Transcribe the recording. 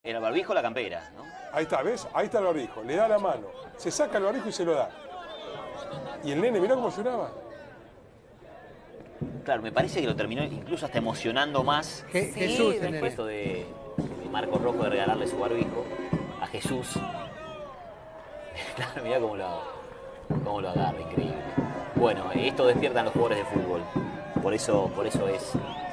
¿Era el barbijo o la campera, no? Ahí está, ¿ves? Ahí está el barbijo. Le da la mano. Se saca el barbijo y se lo da. Y el nene, mirá cómo lloraba. Claro, me parece que lo terminó incluso hasta emocionando más Jesús, el el nene. gesto de Marco Rojo de regalarle su barbijo a Jesús. Claro, mirá cómo lo agarra, increíble. Bueno, esto despiertan los jugadores de fútbol. Por eso es